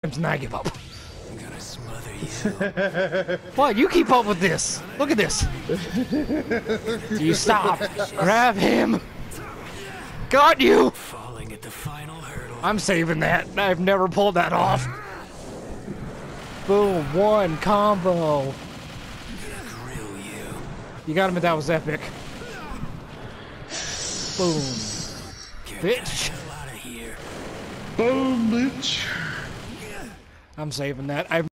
and I give up. I'm gonna smother you. What? You keep up with this. Look at this. You stop. Grab him. Got you. Falling at the final hurdle. I'm saving that. I've never pulled that off. Boom. One combo. I'm gonna grill you. You got him, but that was epic. Boom. Get Bitch. the hell out of here. Boom, bitch. I'm saving that. I've